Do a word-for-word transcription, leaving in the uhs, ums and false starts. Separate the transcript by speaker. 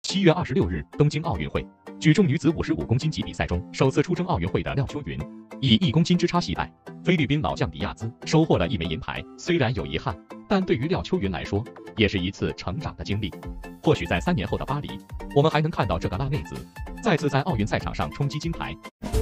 Speaker 1: 七月二十六日，东京奥运会举重女子五十五公斤级比赛中，首次出征奥运会的廖秋云以一公斤之差惜败菲律宾老将迪亚兹，收获了一枚银牌。虽然有遗憾，但对于廖秋云来说，也是一次成长的经历。或许在三年后的巴黎，我们还能看到这个辣妹子再次在奥运赛场上冲击金牌。